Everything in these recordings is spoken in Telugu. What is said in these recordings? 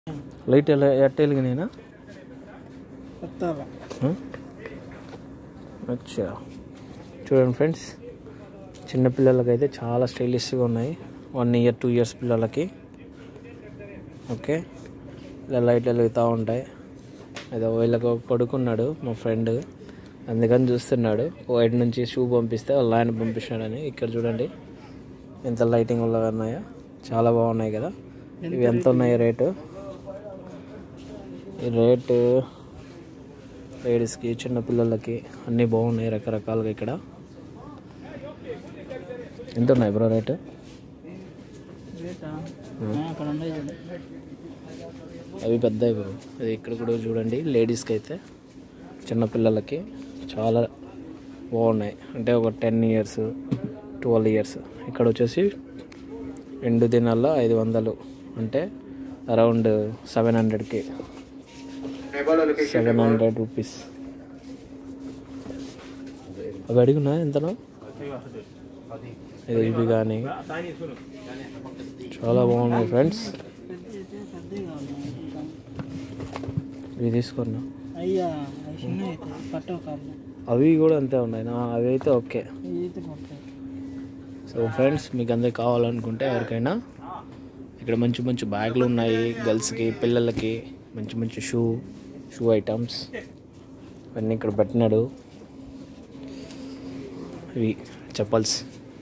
లైట్ ఎలా ఎట్టెలిగి నేనా అచ్చా చూడండి ఫ్రెండ్స్, చిన్నపిల్లలకైతే చాలా స్టైలిష్గా ఉన్నాయి. 1 year 2 years పిల్లలకి. ఓకే, ఇలా లైట్ వెలుగుతూ ఉంటాయి. ఏదో వీళ్ళకి పడుకున్నాడు మా ఫ్రెండ్, అందుకని చూస్తున్నాడు. వైట్ నుంచి షూ పంపిస్తే వాళ్ళ ఆయన పంపిస్తున్నాడని. ఇక్కడ చూడండి ఎంత లైటింగ్ వల్ల ఉన్నాయో, చాలా బాగున్నాయి కదా. ఇవి ఎంత ఉన్నాయి రేటు? ఈ రేటు లేడీస్కి చిన్నపిల్లలకి అన్నీ బాగున్నాయి రకరకాలుగా. ఇక్కడ ఎంత ఉన్నాయి బ్రో రేటు? అవి పెద్దవి బ్రో. అది ఇక్కడ కూడా చూడండి, లేడీస్కి అయితే చిన్నపిల్లలకి చాలా బాగున్నాయి. అంటే ఒక 10 years 12 years. ఇక్కడ వచ్చేసి 2 దినాల్లో 500, అంటే అరౌండ్ 700కి 700 రూపీస్. అవి అడిగినా ఎంతనో? ఇవి కానీ చాలా బాగున్నాయి ఫ్రెండ్స్. ఇవి తీసుకున్నా, అవి కూడా అంతే ఉన్నాయి. అవి అయితే ఓకే. సో ఫ్రెండ్స్, మీకు అందరికి కావాలనుకుంటే ఎవరికైనా ఇక్కడ మంచి మంచి బ్యాగులు ఉన్నాయి. గర్ల్స్కి, పిల్లలకి మంచి మంచి షూ ఐటమ్స్ ఇవన్నీ ఇక్కడ పెట్టినాడు. ఇవి చెప్పల్స్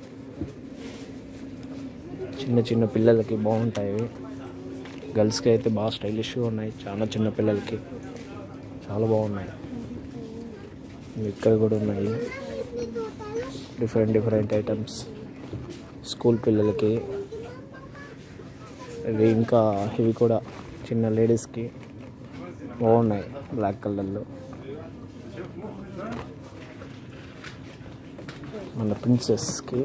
చిన్న చిన్న పిల్లలకి బాగుంటాయి. గర్ల్స్కి అయితే బాగా స్టైలిష్గా ఉన్నాయి. చాలా చిన్న పిల్లలకి చాలా బాగున్నాయి. ఇక్కడ కూడా ఉన్నాయి డిఫరెంట్ ఐటమ్స్ స్కూల్ పిల్లలకి. ఇవి కూడా చిన్న లేడీస్కి బాగున్నాయి, బ్లాక్ కలర్లో. మన ప్రిన్సెస్కి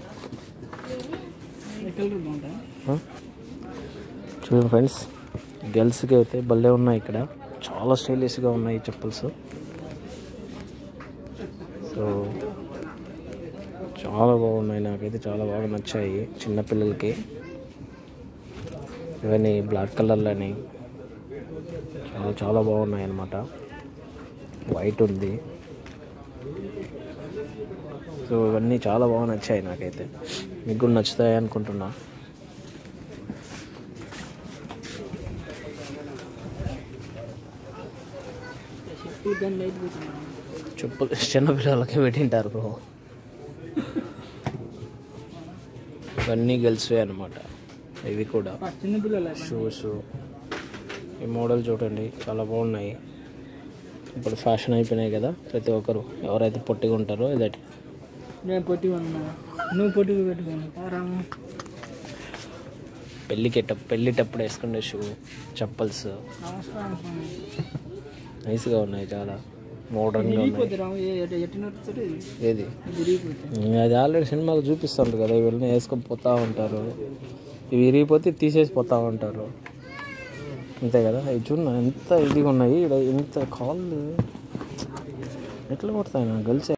చూడండి ఫ్రెండ్స్, గర్ల్స్కి అయితే భలే ఉన్నాయి. ఇక్కడ చాలా స్టైలిష్గా ఉన్నాయి చెప్పల్స్. సో చాలా బాగున్నాయి, నాకైతే చాలా బాగా నచ్చాయి చిన్నపిల్లలకి. ఇవన్నీ బ్లాక్ కలర్లని చాలా బాగున్నాయి అన్నమాట. వైట్ ఉంది. సో ఇవన్నీ చాలా బాగా నచ్చాయి నాకైతే. మీకు కూడా నచ్చుతాయి అనుకుంటున్నా. చెప్పులు చిన్నపిల్లలకి పెట్టింటారు బ్రో. ఇవన్నీ గర్ల్స్వే అనమాట. ఇవి కూడా షూస్. ఈ మోడల్ చూడండి, చాలా బాగున్నాయి. ఇప్పుడు ఫ్యాషన్ అయిపోయినాయి కదా, ప్రతి ఒక్కరు ఎవరైతే పొట్టిగా ఉంటారో ఇదటి. పెళ్ళిటప్పుడు వేసుకునే షూ, చెప్పల్స్ నైస్గా ఉన్నాయి, చాలా మోడర్న్గా ఉన్నాయి. ఏది అది ఆల్రెడీ సినిమాలో చూపిస్తారు కదా, ఇవన్నీ వేసుకొని పోతూ ఉంటారు. ఇవి విరిగిపోతే తీసేసి పోతూ ఉంటారు, అంతే కదా. అవి చూడండి ఎంత ఇదిగా ఉన్నాయి. ఇంత కాళ్ళు ఎట్లా కొడతాయి నా గర్ల్స్.